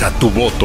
Expresa tu voto.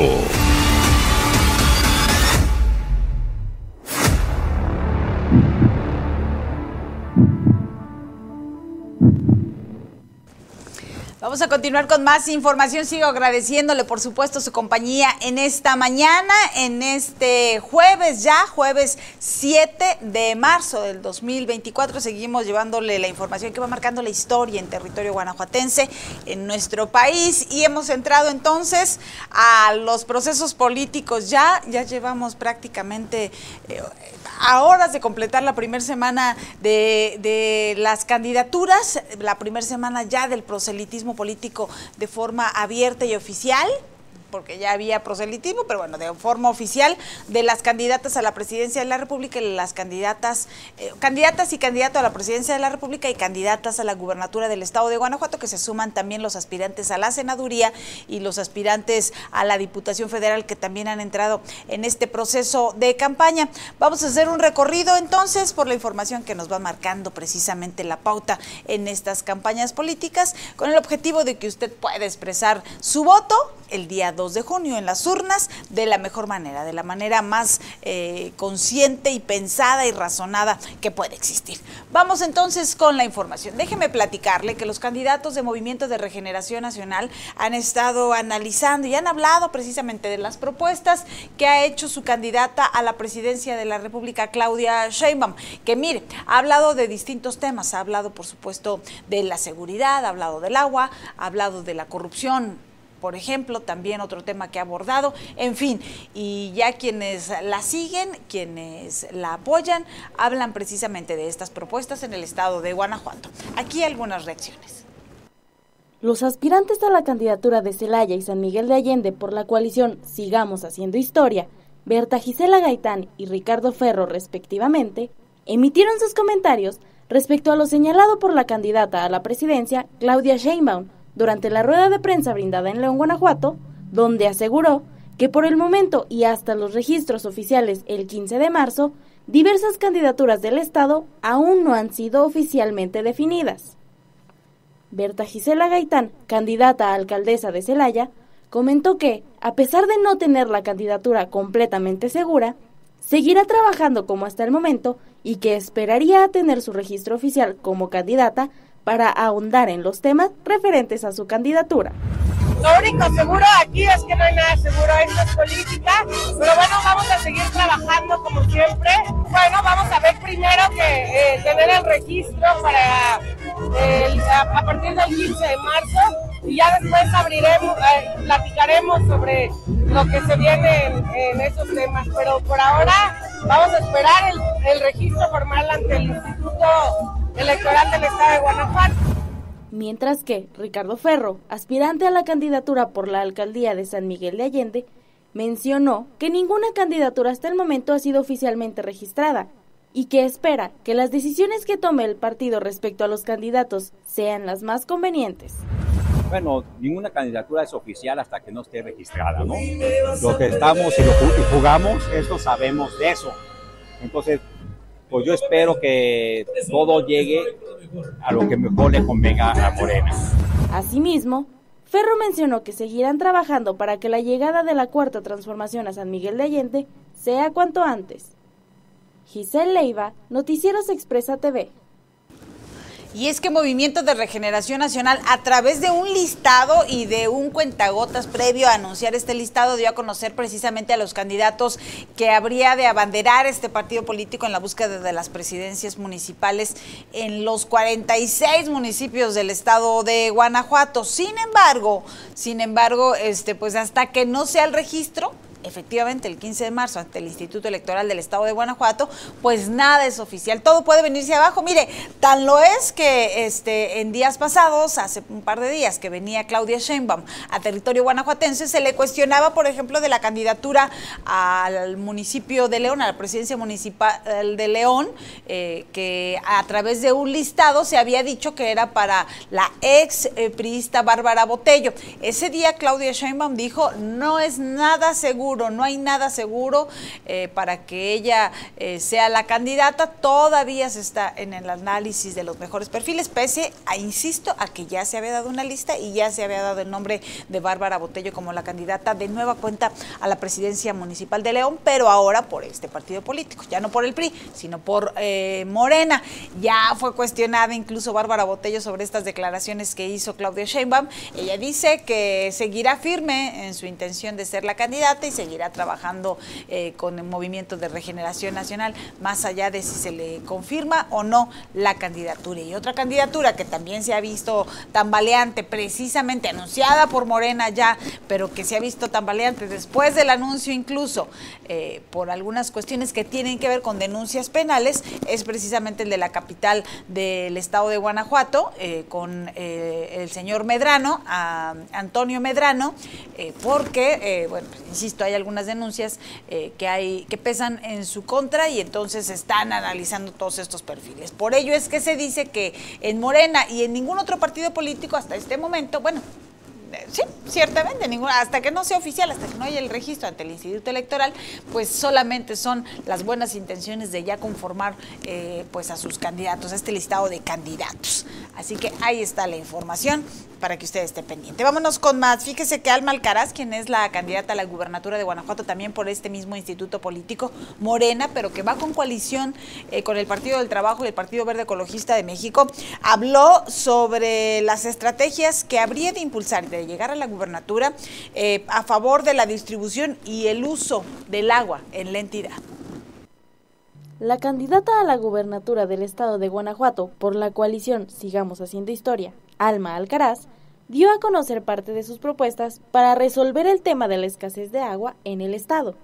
Vamos a continuar con más información. Sigo agradeciéndole, por supuesto, su compañía en esta mañana, en este jueves ya, jueves 7 de marzo del 2024. Seguimos llevándole la información que va marcando la historia en territorio guanajuatense, en nuestro país. Y hemos entrado entonces a los procesos políticos. Ya llevamos prácticamente a horas de completar la primera semana de las candidaturas, la primera semana ya del proselitismo político de forma abierta y oficial, porque ya había proselitismo, pero bueno, de forma oficial, de las candidatas a la presidencia de la República y las candidatas y candidatos a la presidencia de la República y candidatas a la gubernatura del estado de Guanajuato, que se suman también los aspirantes a la senaduría y los aspirantes a la Diputación Federal, que también han entrado en este proceso de campaña. Vamos a hacer un recorrido entonces por la información que nos va marcando precisamente la pauta en estas campañas políticas, con el objetivo de que usted pueda expresar su voto el día 2 de junio en las urnas de la mejor manera, de la manera más consciente y pensada y razonada que puede existir. Vamos entonces con la información. Déjeme platicarle que los candidatos de Movimiento de Regeneración Nacional han estado analizando y han hablado precisamente de las propuestas que ha hecho su candidata a la presidencia de la República, Claudia Sheinbaum, que mire, ha hablado de distintos temas, ha hablado por supuesto de la seguridad, ha hablado del agua, ha hablado de la corrupción, por ejemplo, también otro tema que ha abordado, en fin, y ya quienes la siguen, quienes la apoyan, hablan precisamente de estas propuestas en el estado de Guanajuato. Aquí algunas reacciones. Los aspirantes a la candidatura de Celaya y San Miguel de Allende por la coalición Sigamos Haciendo Historia, Berta Gisela Gaitán y Ricardo Ferro, respectivamente, emitieron sus comentarios respecto a lo señalado por la candidata a la presidencia, Claudia Sheinbaum, durante la rueda de prensa brindada en León, Guanajuato, donde aseguró que por el momento y hasta los registros oficiales el 15 de marzo, diversas candidaturas del Estado aún no han sido oficialmente definidas. Berta Gisela Gaitán, candidata a alcaldesa de Celaya, comentó que, a pesar de no tener la candidatura completamente segura, seguirá trabajando como hasta el momento y que esperaría a tener su registro oficial como candidata para ahondar en los temas referentes a su candidatura. Lo único seguro aquí es que no hay nada seguro, esto es política, pero bueno, vamos a seguir trabajando como siempre. Bueno, vamos a ver primero que tener el registro para a partir del 15 de marzo y ya después platicaremos sobre lo que se viene en esos temas, pero por ahora vamos a esperar el registro formal ante el Instituto Electoral del Estado de Guanajuato. Mientras que Ricardo Ferro, aspirante a la candidatura por la alcaldía de San Miguel de Allende, mencionó que ninguna candidatura hasta el momento ha sido oficialmente registrada y que espera que las decisiones que tome el partido respecto a los candidatos sean las más convenientes. Bueno, ninguna candidatura es oficial hasta que no esté registrada, ¿no? Lo que estamos y lo jugamos, esto sabemos de eso. Entonces, pues yo espero que todo llegue a lo que mejor le convenga a Morena. Asimismo, Ferro mencionó que seguirán trabajando para que la llegada de la Cuarta Transformación a San Miguel de Allende sea cuanto antes. Giselle Leiva, Noticieros Expresa TV. Y es que Movimiento de Regeneración Nacional, a través de un listado y de un cuentagotas previo a anunciar este listado, dio a conocer precisamente a los candidatos que habría de abanderar este partido político en la búsqueda de las presidencias municipales en los 46 municipios del estado de Guanajuato. Sin embargo, pues hasta que no sea el registro, efectivamente el 15 de marzo ante el Instituto Electoral del Estado de Guanajuato, pues nada es oficial, todo puede venirse abajo. Mire, tan lo es que en días pasados, hace un par de días que venía Claudia Sheinbaum a territorio guanajuatense, se le cuestionaba, por ejemplo, de la candidatura al municipio de León, a la presidencia municipal de León, que a través de un listado se había dicho que era para la ex priista Bárbara Botello. Ese día Claudia Sheinbaum dijo, no es nada seguro seguro, no hay nada seguro para que ella sea la candidata. Todavía se está en el análisis de los mejores perfiles, pese a, insisto, a que ya se había dado una lista y ya se había dado el nombre de Bárbara Botello como la candidata de nueva cuenta a la presidencia municipal de León, pero ahora por este partido político, ya no por el PRI, sino por Morena. Ya fue cuestionada incluso Bárbara Botello sobre estas declaraciones que hizo Claudia Sheinbaum. Ella dice que seguirá firme en su intención de ser la candidata y seguirá trabajando con el Movimiento de Regeneración Nacional, más allá de si se le confirma o no la candidatura. Y otra candidatura que también se ha visto tambaleante, precisamente anunciada por Morena ya, pero que se ha visto tambaleante después del anuncio incluso por algunas cuestiones que tienen que ver con denuncias penales, es precisamente el de la capital del estado de Guanajuato, con el señor Medrano, Antonio Medrano, porque, bueno, insisto, hay algunas denuncias que pesan en su contra y entonces están analizando todos estos perfiles. Por ello es que se dice que en Morena y en ningún otro partido político hasta este momento, bueno, sí, ciertamente, hasta que no sea oficial, hasta que no haya el registro ante el Instituto Electoral, pues solamente son las buenas intenciones de ya conformar pues a sus candidatos, a este listado de candidatos. Así que ahí está la información para que usted esté pendiente. Vámonos con más. Fíjese que Alma Alcaraz, quien es la candidata a la gubernatura de Guanajuato, también por este mismo instituto político, Morena, pero que va con coalición con el Partido del Trabajo y el Partido Verde Ecologista de México, habló sobre las estrategias que habría de impulsar de llegar a la gubernatura a favor de la distribución y el uso del agua en la entidad. La candidata a la gubernatura del estado de Guanajuato por la coalición Sigamos Haciendo Historia, Alma Alcaraz, dio a conocer parte de sus propuestas para resolver el tema de la escasez de agua en el estado.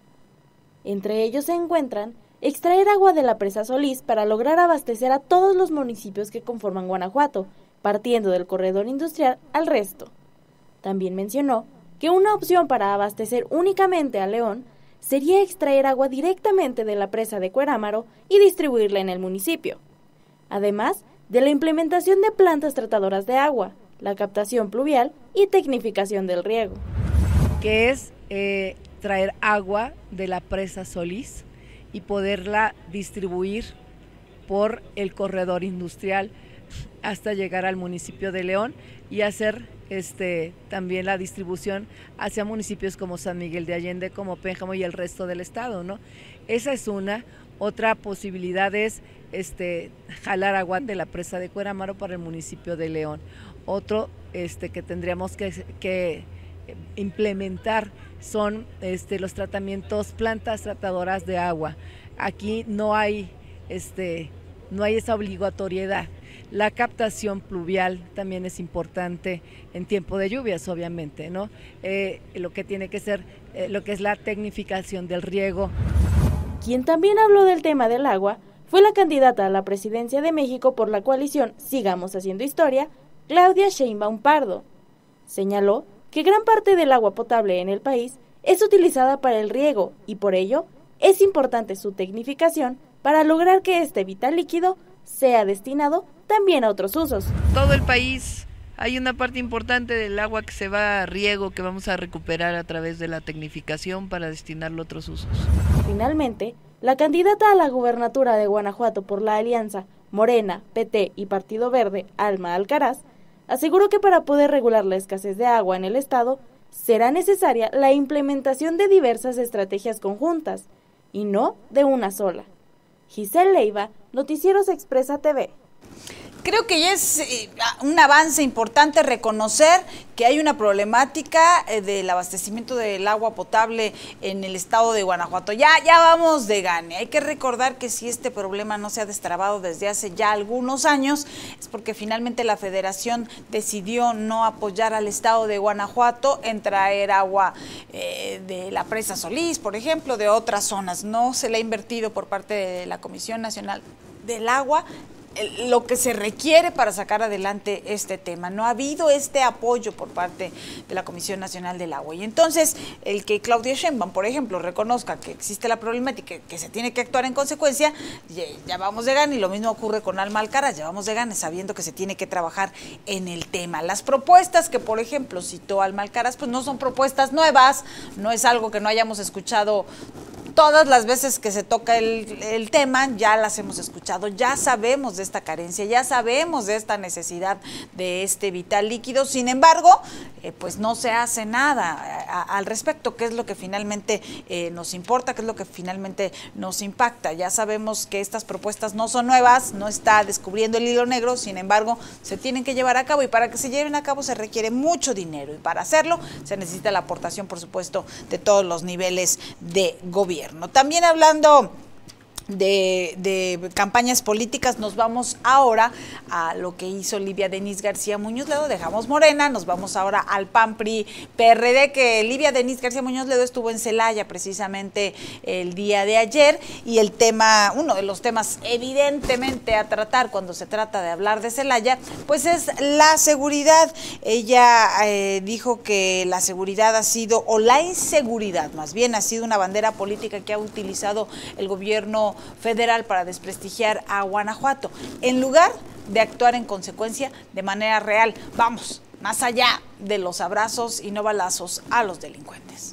Entre ellos se encuentran extraer agua de la presa Solís para lograr abastecer a todos los municipios que conforman Guanajuato, partiendo del corredor industrial al resto. También mencionó que una opción para abastecer únicamente a León sería extraer agua directamente de la presa de Cuerámaro y distribuirla en el municipio, además de la implementación de plantas tratadoras de agua, la captación pluvial y tecnificación del riego. Que es traer agua de la presa Solís y poderla distribuir por el corredor industrial hasta llegar al municipio de León y hacer también la distribución hacia municipios como San Miguel de Allende, como Pénjamo y el resto del estado, ¿no? Esa es una. Otra posibilidad es jalar agua de la presa de Cuerámaro para el municipio de León. Otro que tendríamos que implementar son los tratamientos, plantas tratadoras de agua. Aquí no hay esa obligatoriedad. La captación pluvial también es importante en tiempo de lluvias, obviamente, ¿no? Lo que tiene que ser, lo que es la tecnificación del riego. Quien también habló del tema del agua fue la candidata a la presidencia de México por la coalición Sigamos Haciendo Historia, Claudia Sheinbaum Pardo. Señaló que gran parte del agua potable en el país es utilizada para el riego y por ello es importante su tecnificación para lograr que este vital líquido sea destinado también a otros usos. Todo el país hay una parte importante del agua que se va a riego que vamos a recuperar a través de la tecnificación para destinarlo a otros usos. Finalmente, la candidata a la gubernatura de Guanajuato por la alianza Morena, PT y Partido Verde, Alma Alcaraz, aseguró que para poder regular la escasez de agua en el estado, será necesaria la implementación de diversas estrategias conjuntas, y no de una sola. Giselle Leiva, Noticieros Expresa TV. Creo que ya es un avance importante reconocer que hay una problemática del abastecimiento del agua potable en el estado de Guanajuato. Ya vamos de gane. Hay que recordar que si este problema no se ha destrabado desde hace ya algunos años, es porque finalmente la Federación decidió no apoyar al estado de Guanajuato en traer agua de la presa Solís, por ejemplo, de otras zonas. No se le ha invertido por parte de la Comisión Nacional del Agua lo que se requiere para sacar adelante este tema. No ha habido este apoyo por parte de la Comisión Nacional del Agua. Y entonces, el que Claudia Sheinbaum, por ejemplo, reconozca que existe la problemática, que se tiene que actuar en consecuencia, ya vamos de gana, y lo mismo ocurre con Alma Alcaraz, ya vamos de gana, sabiendo que se tiene que trabajar en el tema. Las propuestas que, por ejemplo, citó Alma Alcaraz, pues no son propuestas nuevas, no es algo que no hayamos escuchado todas las veces que se toca el tema, ya las hemos escuchado, ya sabemos de esta carencia, ya sabemos de esta necesidad de este vital líquido. Sin embargo, pues no se hace nada al respecto, que es lo que finalmente nos importa, que es lo que finalmente nos impacta. Ya sabemos que estas propuestas no son nuevas, no está descubriendo el hilo negro, sin embargo, se tienen que llevar a cabo, y para que se lleven a cabo se requiere mucho dinero, y para hacerlo se necesita la aportación, por supuesto, de todos los niveles de gobierno. También hablando de campañas políticas, nos vamos ahora a lo que hizo Livia Denisse García Muñoz Ledo. Dejamos Morena, nos vamos ahora al PAN, PRI, PRD, que Livia Denisse García Muñoz Ledo estuvo en Celaya precisamente el día de ayer, y el tema, uno de los temas evidentemente a tratar cuando se trata de hablar de Celaya, pues es la seguridad. Ella dijo que la seguridad ha sido, o la inseguridad más bien, ha sido una bandera política que ha utilizado el gobierno federal para desprestigiar a Guanajuato, en lugar de actuar en consecuencia de manera real. Vamos, más allá de los abrazos y no balazos a los delincuentes.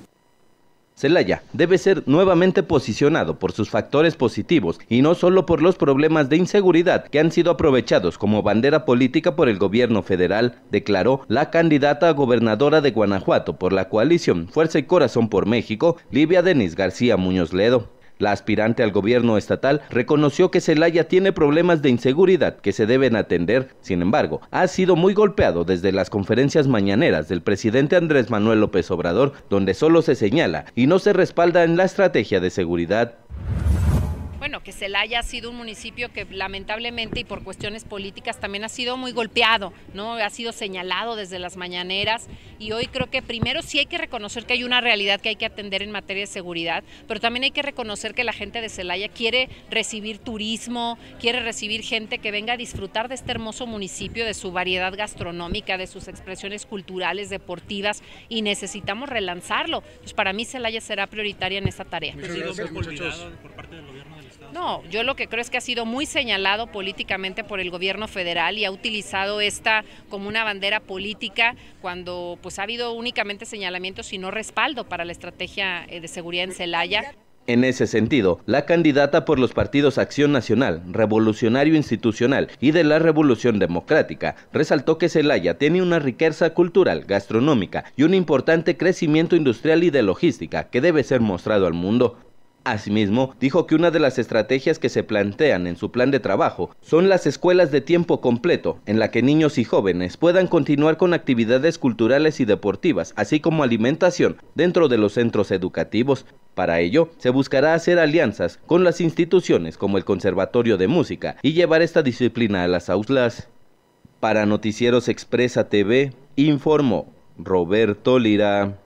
Celaya debe ser nuevamente posicionado por sus factores positivos y no solo por los problemas de inseguridad que han sido aprovechados como bandera política por el gobierno federal, declaró la candidata a gobernadora de Guanajuato por la coalición Fuerza y Corazón por México, Livia Denisse García Muñoz Ledo. La aspirante al gobierno estatal reconoció que Celaya tiene problemas de inseguridad que se deben atender. Sin embargo, ha sido muy golpeado desde las conferencias mañaneras del presidente Andrés Manuel López Obrador, donde solo se señala y no se respalda en la estrategia de seguridad. Bueno, que Celaya ha sido un municipio que lamentablemente y por cuestiones políticas también ha sido muy golpeado, ¿no? Ha sido señalado desde las mañaneras, y hoy creo que primero sí hay que reconocer que hay una realidad que hay que atender en materia de seguridad, pero también hay que reconocer que la gente de Celaya quiere recibir turismo, quiere recibir gente que venga a disfrutar de este hermoso municipio, de su variedad gastronómica, de sus expresiones culturales, deportivas, y necesitamos relanzarlo. Pues para mí Celaya será prioritaria en esta tarea. Gracias, muchachos. Por parte del gobierno del Estado. No, yo lo que creo es que ha sido muy señalado políticamente por el gobierno federal y ha utilizado esta como una bandera política cuando pues ha habido únicamente señalamientos y no respaldo para la estrategia de seguridad en Celaya. En ese sentido, la candidata por los partidos Acción Nacional, Revolucionario Institucional y de la Revolución Democrática resaltó que Celaya tiene una riqueza cultural, gastronómica y un importante crecimiento industrial y de logística que debe ser mostrado al mundo. Asimismo, dijo que una de las estrategias que se plantean en su plan de trabajo son las escuelas de tiempo completo, en la que niños y jóvenes puedan continuar con actividades culturales y deportivas, así como alimentación dentro de los centros educativos. Para ello, se buscará hacer alianzas con las instituciones como el Conservatorio de Música y llevar esta disciplina a las aulas. Para Noticieros Expresa TV, informó Roberto Lira.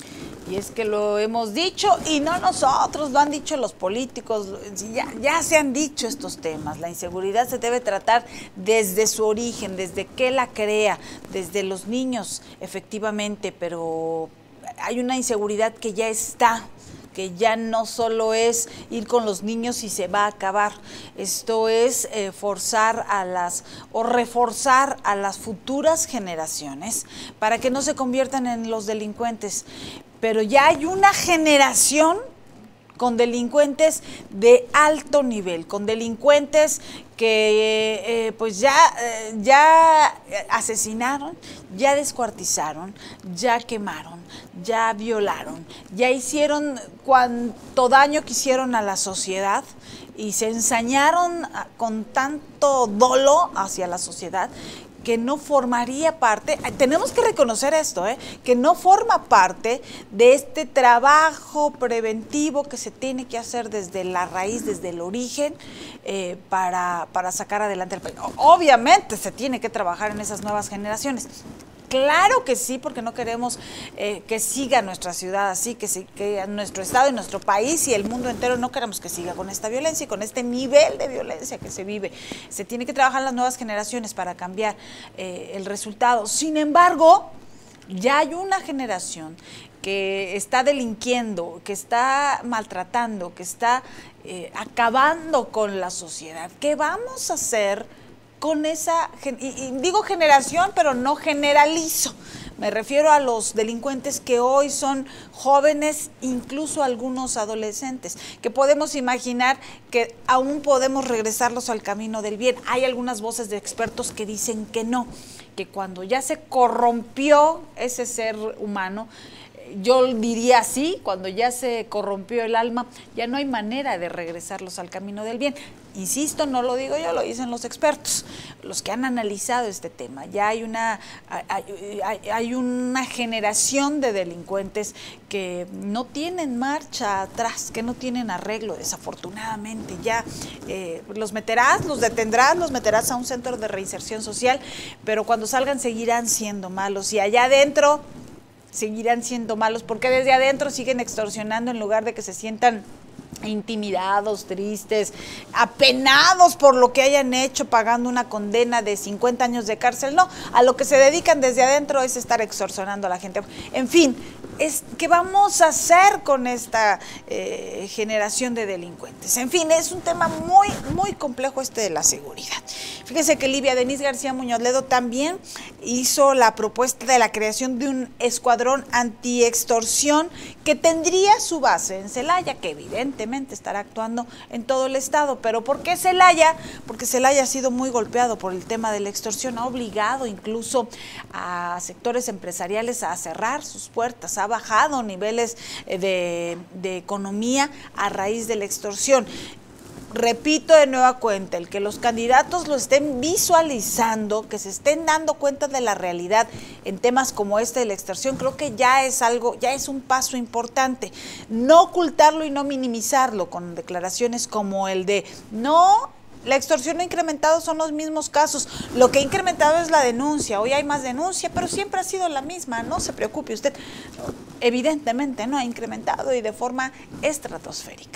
Y es que lo hemos dicho, y no nosotros, lo han dicho los políticos, ya se han dicho estos temas. La inseguridad se debe tratar desde su origen, desde que la crea, desde los niños, efectivamente, pero hay una inseguridad que ya está, que ya no solo es ir con los niños y se va a acabar. Esto es reforzar a las futuras generaciones para que no se conviertan en los delincuentes. Pero ya hay una generación con delincuentes de alto nivel, con delincuentes que pues ya asesinaron, ya descuartizaron, ya quemaron, ya violaron, ya hicieron cuanto daño quisieron a la sociedad y se ensañaron con tanto dolo hacia la sociedad que no formaría parte, tenemos que reconocer esto, que no forma parte de este trabajo preventivo que se tiene que hacer desde la raíz, desde el origen, para sacar adelante el país. Obviamente se tiene que trabajar en esas nuevas generaciones. Claro que sí, porque no queremos que siga nuestra ciudad así, que nuestro estado y nuestro país y el mundo entero no queremos que siga con esta violencia y con este nivel de violencia que se vive. Se tiene que trabajar en las nuevas generaciones para cambiar el resultado. Sin embargo, ya hay una generación que está delinquiendo, que está maltratando, que está acabando con la sociedad. ¿Qué vamos a hacer con esa, y digo generación, pero no generalizo? Me refiero a los delincuentes que hoy son jóvenes, incluso algunos adolescentes, que podemos imaginar que aún podemos regresarlos al camino del bien. Hay algunas voces de expertos que dicen que no, que cuando ya se corrompió ese ser humano, yo diría así, cuando ya se corrompió el alma, ya no hay manera de regresarlos al camino del bien. Insisto, no lo digo yo, lo dicen los expertos, los que han analizado este tema. Ya hay una generación de delincuentes que no tienen marcha atrás, que no tienen arreglo, desafortunadamente. Ya los detendrás, los meterás a un centro de reinserción social, pero cuando salgan seguirán siendo malos, y allá adentro seguirán siendo malos, porque desde adentro siguen extorsionando en lugar de que se sientan intimidados, tristes, apenados por lo que hayan hecho, pagando una condena de 50 años de cárcel. No, a lo que se dedican desde adentro es estar extorsionando a la gente. En fin, ¿qué vamos a hacer con esta generación de delincuentes? En fin, es un tema muy, muy complejo de la seguridad. Fíjense que Livia Denise García Muñoz Ledo también hizo la propuesta de la creación de un escuadrón antiextorsión que tendría su base en Celaya, que evidentemente estará actuando en todo el estado. ¿Pero por qué Celaya? Porque Celaya ha sido muy golpeado por el tema de la extorsión, ha obligado incluso a sectores empresariales a cerrar sus puertas, ha bajado niveles de economía a raíz de la extorsión. Repito de nueva cuenta, el que los candidatos lo estén visualizando, que se estén dando cuenta de la realidad en temas como este de la extorsión, creo que ya es un paso importante. No ocultarlo y no minimizarlo con declaraciones como el de no, la extorsión no ha incrementado, son los mismos casos. Lo que ha incrementado es la denuncia. Hoy hay más denuncia, pero siempre ha sido la misma. No se preocupe usted. Evidentemente no ha incrementado y de forma estratosférica.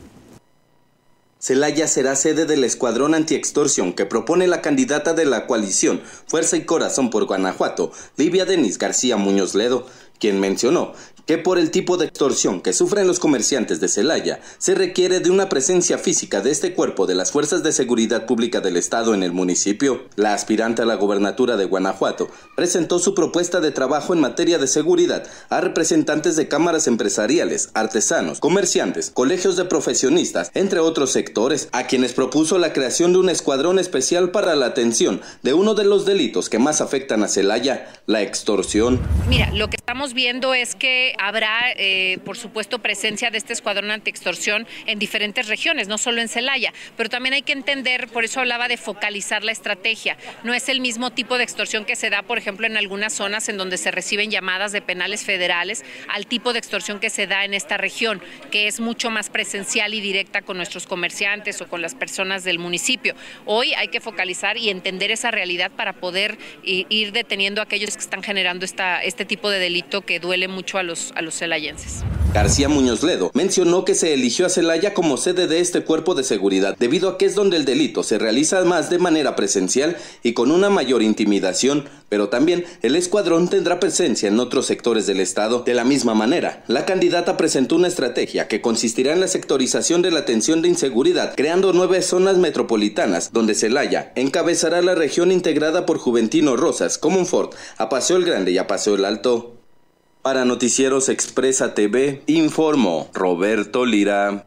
Celaya será sede del escuadrón antiextorsión que propone la candidata de la coalición Fuerza y Corazón por Guanajuato, Livia Denise García Muñoz Ledo, quien mencionó que por el tipo de extorsión que sufren los comerciantes de Celaya, se requiere de una presencia física de este cuerpo de las Fuerzas de Seguridad Pública del Estado en el municipio. La aspirante a la gobernatura de Guanajuato presentó su propuesta de trabajo en materia de seguridad a representantes de cámaras empresariales, artesanos, comerciantes, colegios de profesionistas, entre otros sectores, a quienes propuso la creación de un escuadrón especial para la atención de uno de los delitos que más afectan a Celaya, la extorsión. Mira, lo que estamos viendo es que habrá, por supuesto, presencia de este escuadrón antiextorsión en diferentes regiones, no solo en Celaya, pero también hay que entender, por eso hablaba de focalizar la estrategia. No es el mismo tipo de extorsión que se da, por ejemplo, en algunas zonas en donde se reciben llamadas de penales federales, al tipo de extorsión que se da en esta región, que es mucho más presencial y directa con nuestros comerciantes o con las personas del municipio. Hoy hay que focalizar y entender esa realidad para poder ir deteniendo a aquellos que están generando este tipo de delito que duele mucho a los celayenses. García Muñoz Ledo mencionó que se eligió a Celaya como sede de este cuerpo de seguridad debido a que es donde el delito se realiza más de manera presencial y con una mayor intimidación, pero también el escuadrón tendrá presencia en otros sectores del estado. De la misma manera, la candidata presentó una estrategia que consistirá en la sectorización de la atención de inseguridad, creando 9 zonas metropolitanas, donde Celaya encabezará la región integrada por Juventino Rosas, Comonfort, a Paseo el Grande y a Paseo el Alto. Para Noticieros Expresa TV, informó Roberto Lira.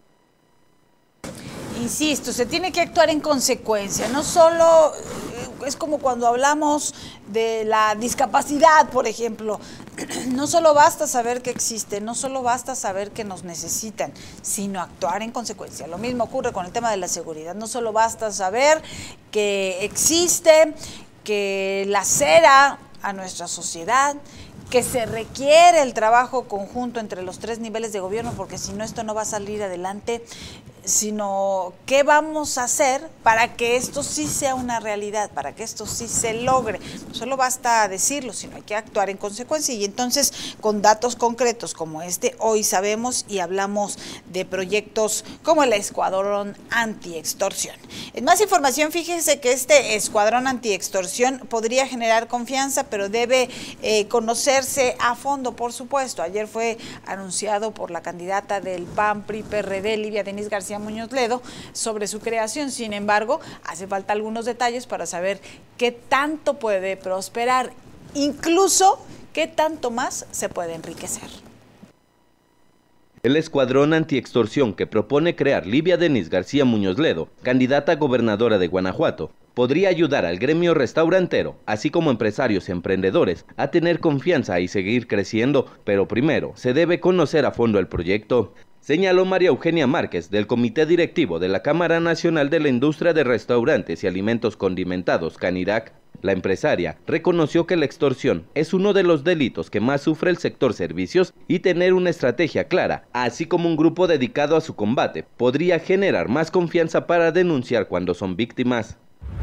Insisto, se tiene que actuar en consecuencia, no solo es como cuando hablamos de la discapacidad, por ejemplo, no solo basta saber que existe, no solo basta saber que nos necesitan, sino actuar en consecuencia. Lo mismo ocurre con el tema de la seguridad, no solo basta saber que existe, que lacera a nuestra sociedad, que se requiere el trabajo conjunto entre los 3 niveles de gobierno, porque si no, esto no va a salir adelante. sino qué vamos a hacer para que esto sí sea una realidad, para que esto sí se logre. No solo basta decirlo, sino hay que actuar en consecuencia, y entonces con datos concretos como este, hoy sabemos y hablamos de proyectos como el Escuadrón Antiextorsión. En más información, fíjese que este Escuadrón Antiextorsión podría generar confianza, pero debe conocerse a fondo, por supuesto. Ayer fue anunciado por la candidata del PAN, PRI, PRD, Livia Denise García Muñoz Ledo, sobre su creación. Sin embargo, hace falta algunos detalles para saber qué tanto puede prosperar, incluso qué tanto más se puede enriquecer. El Escuadrón Antiextorsión que propone crear Livia Denise García Muñoz Ledo, candidata a gobernadora de Guanajuato, podría ayudar al gremio restaurantero, así como empresarios y emprendedores, a tener confianza y seguir creciendo, pero primero se debe conocer a fondo el proyecto. Señaló María Eugenia Márquez, del Comité Directivo de la Cámara Nacional de la Industria de Restaurantes y Alimentos Condimentados, CANIRAC. La empresaria reconoció que la extorsión es uno de los delitos que más sufre el sector servicios y tener una estrategia clara, así como un grupo dedicado a su combate, podría generar más confianza para denunciar cuando son víctimas.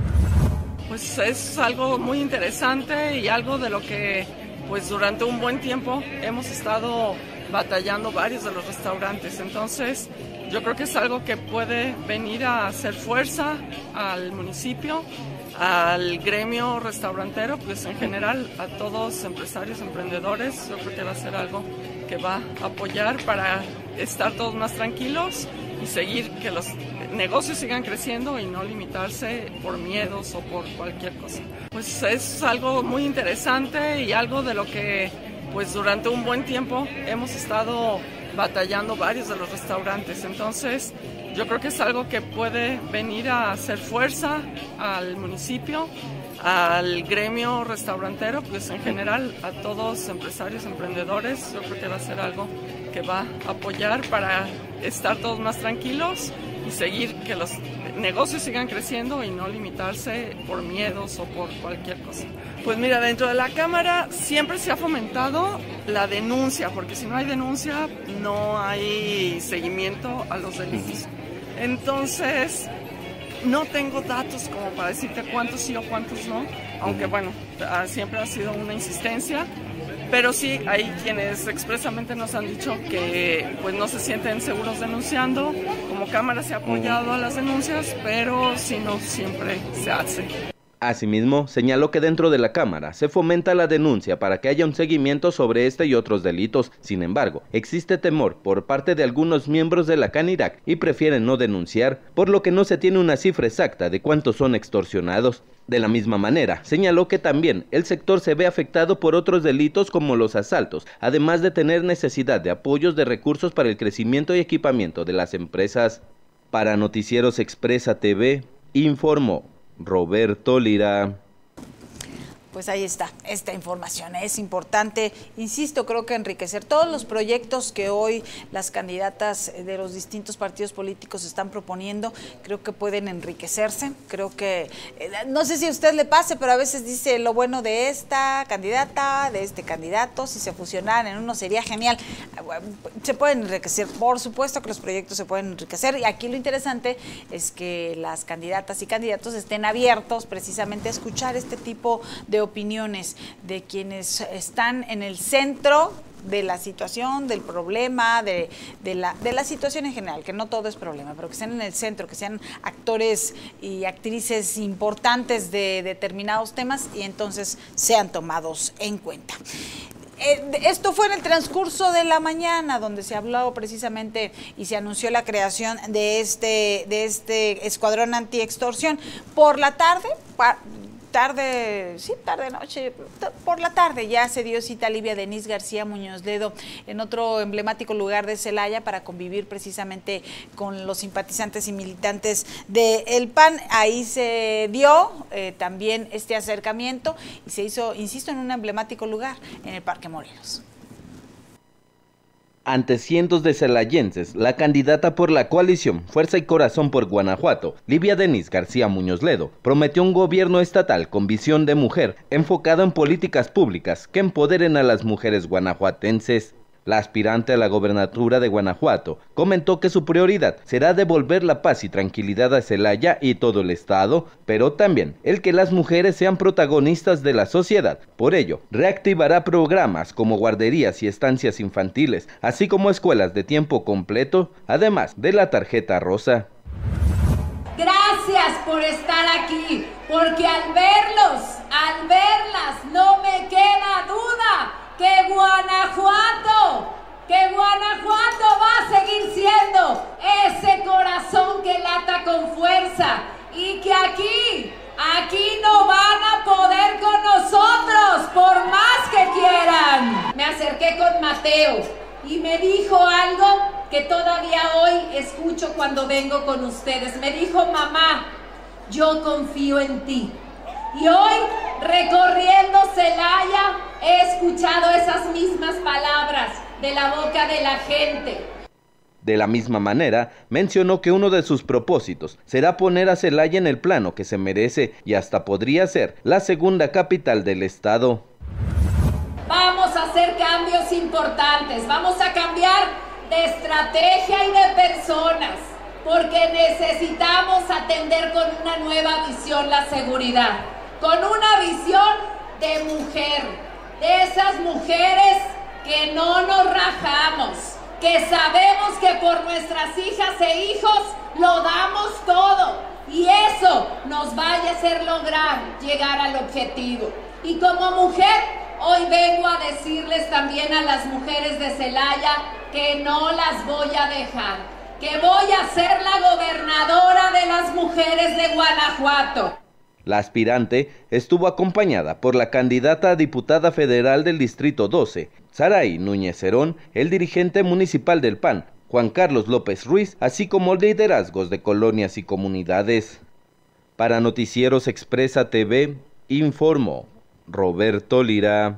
Pues es algo muy interesante y algo de lo que pues durante un buen tiempo hemos estado batallando varios de los restaurantes. Entonces yo creo que es algo que puede venir a hacer fuerza al municipio, al gremio restaurantero, pues en general a todos empresarios, emprendedores. Yo creo que va a ser algo que va a apoyar para estar todos más tranquilos y seguir que los negocios sigan creciendo y no limitarse por miedos o por cualquier cosa. Pues es algo muy interesante y algo de lo que pues durante un buen tiempo hemos estado batallando varios de los restaurantes. Entonces yo creo que es algo que puede venir a hacer fuerza al municipio, al gremio restaurantero, pues en general a todos empresarios, emprendedores. Yo creo que va a ser algo que va a apoyar para estar todos más tranquilos y seguir que los negocios sigan creciendo y no limitarse por miedos o por cualquier cosa. Pues mira, dentro de la Cámara siempre se ha fomentado la denuncia, porque si no hay denuncia no hay seguimiento a los delitos. Entonces no tengo datos como para decirte cuántos sí o cuántos no, aunque bueno, siempre ha sido una insistencia. Pero sí, hay quienes expresamente nos han dicho que pues no se sienten seguros denunciando. Como Cámara se ha apoyado a las denuncias, pero si no siempre se hace. Asimismo, señaló que dentro de la Cámara se fomenta la denuncia para que haya un seguimiento sobre este y otros delitos. Sin embargo, existe temor por parte de algunos miembros de la CANIRAC y prefieren no denunciar, por lo que no se tiene una cifra exacta de cuántos son extorsionados. De la misma manera, señaló que también el sector se ve afectado por otros delitos como los asaltos, además de tener necesidad de apoyos de recursos para el crecimiento y equipamiento de las empresas. Para Noticieros Expresa TV, informó Roberto Lira. Pues ahí está, esta información es importante, insisto, creo que enriquecer todos los proyectos que hoy las candidatas de los distintos partidos políticos están proponiendo, creo que pueden enriquecerse, creo que, no sé si a usted le pase, pero a veces dice lo bueno de esta candidata, de este candidato, si se fusionaran en uno sería genial. Se pueden enriquecer, por supuesto que los proyectos se pueden enriquecer, y aquí lo interesante es que las candidatas y candidatos estén abiertos precisamente a escuchar este tipo de opiniones de quienes están en el centro de la situación, del problema, de la situación en general, que no todo es problema, pero que estén en el centro, que sean actores y actrices importantes de determinados temas y entonces sean tomados en cuenta. Esto fue en el transcurso de la mañana, donde se habló precisamente y se anunció la creación de este escuadrón antiextorsión. Por la tarde, noche, por la tarde ya se dio cita a Livia Denise García Muñoz Ledo en otro emblemático lugar de Celaya para convivir precisamente con los simpatizantes y militantes del PAN. Ahí se dio también este acercamiento y se hizo, insisto, en un emblemático lugar, en el Parque Morelos. Ante cientos de celayenses, la candidata por la coalición Fuerza y Corazón por Guanajuato, Livia Denise García Muñoz Ledo, prometió un gobierno estatal con visión de mujer, enfocado en políticas públicas que empoderen a las mujeres guanajuatenses. La aspirante a la gobernatura de Guanajuato comentó que su prioridad será devolver la paz y tranquilidad a Celaya y todo el estado, pero también el que las mujeres sean protagonistas de la sociedad. Por ello, reactivará programas como guarderías y estancias infantiles, así como escuelas de tiempo completo, además de la tarjeta rosa. Gracias por estar aquí, porque al verlas, no me queda duda que Guanajuato va a seguir siendo ese corazón que lata con fuerza y que aquí no van a poder con nosotros por más que quieran. Me acerqué con Mateo y me dijo algo que todavía hoy escucho cuando vengo con ustedes. Me dijo: mamá, yo confío en ti. Y hoy, recorriendo Celaya, he escuchado esas mismas palabras de la boca de la gente. De la misma manera, mencionó que uno de sus propósitos será poner a Celaya en el plano que se merece y hasta podría ser la segunda capital del estado. Vamos a hacer cambios importantes, vamos a cambiar de estrategia y de personas, porque necesitamos atender con una nueva visión la seguridad, con una visión de mujer, de esas mujeres que no nos rajamos, que sabemos que por nuestras hijas e hijos lo damos todo, y eso nos vaya a hacer lograr llegar al objetivo. Y como mujer, hoy vengo a decirles también a las mujeres de Celaya que no las voy a dejar, que voy a ser la gobernadora de las mujeres de Guanajuato. La aspirante estuvo acompañada por la candidata a diputada federal del Distrito 12, Saraí Núñez Herón, el dirigente municipal del PAN, Juan Carlos López Ruiz, así como liderazgos de colonias y comunidades. Para Noticieros Expresa TV, informó Roberto Lira.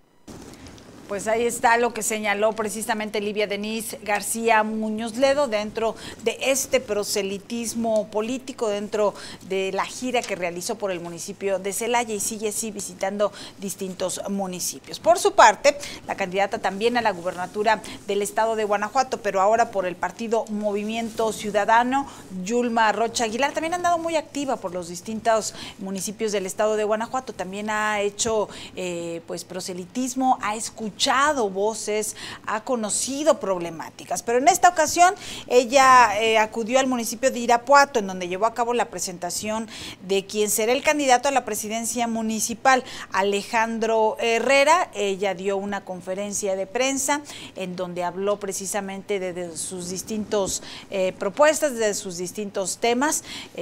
Pues ahí está lo que señaló precisamente Livia Denise García Muñoz Ledo dentro de este proselitismo político, dentro de la gira que realizó por el municipio de Celaya y sigue así visitando distintos municipios. Por su parte, la candidata también a la gubernatura del estado de Guanajuato, pero ahora por el partido Movimiento Ciudadano, Yulma Rocha Aguilar, también ha andado muy activa por los distintos municipios del estado de Guanajuato, también ha hecho pues proselitismo, ha escuchado voces, ha conocido problemáticas, pero en esta ocasión ella acudió al municipio de Irapuato, en donde llevó a cabo la presentación de quien será el candidato a la presidencia municipal, Alejandro Herrera. Ella dio una conferencia de prensa en donde habló precisamente de sus distintos propuestas, de sus distintos temas,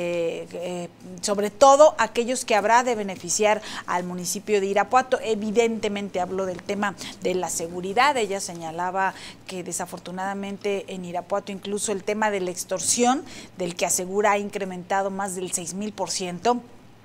sobre todo aquellos que habrá de beneficiar al municipio de Irapuato. Evidentemente habló del tema de la seguridad. Ella señalaba que desafortunadamente en Irapuato incluso el tema de la extorsión, del que asegura ha incrementado más del 6,000%,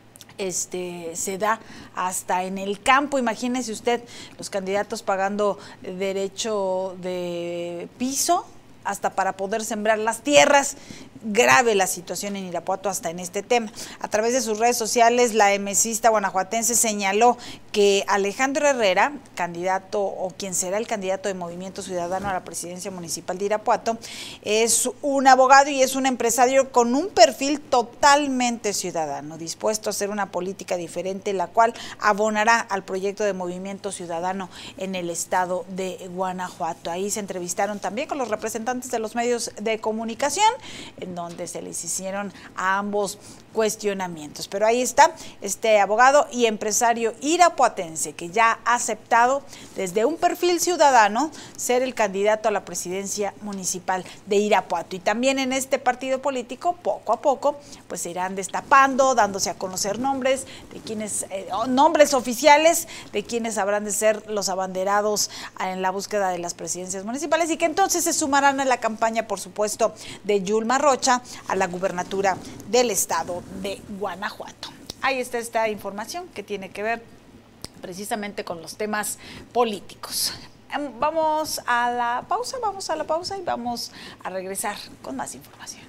se da hasta en el campo. Imagínese usted, los candidatos pagando derecho de piso hasta para poder sembrar las tierras. Grave la situación en Irapuato hasta en este tema. A través de sus redes sociales, la emesista guanajuatense señaló que Alejandro Herrera, candidato o quien será el candidato de Movimiento Ciudadano a la presidencia municipal de Irapuato, es un abogado y es un empresario con un perfil totalmente ciudadano, dispuesto a hacer una política diferente, la cual abonará al proyecto de Movimiento Ciudadano en el estado de Guanajuato. Ahí se entrevistaron también con los representantes de los medios de comunicación, en donde se les hicieron a ambos cuestionamientos. Pero ahí está este abogado y empresario irapuatense que ya ha aceptado desde un perfil ciudadano ser el candidato a la presidencia municipal de Irapuato. Y también en este partido político, poco a poco, pues se irán destapando, dándose a conocer nombres de quienes, nombres oficiales de quienes habrán de ser los abanderados en la búsqueda de las presidencias municipales y que entonces se sumarán a la campaña, por supuesto, de Yulma Rocha a la gubernatura del estado de Guanajuato. Ahí está esta información que tiene que ver precisamente con los temas políticos. Vamos a la pausa y vamos a regresar con más información.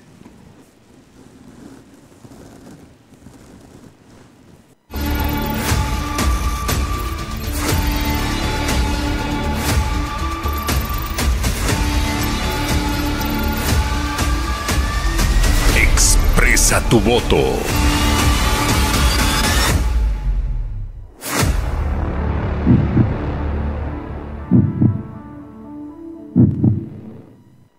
Expresa tu voto.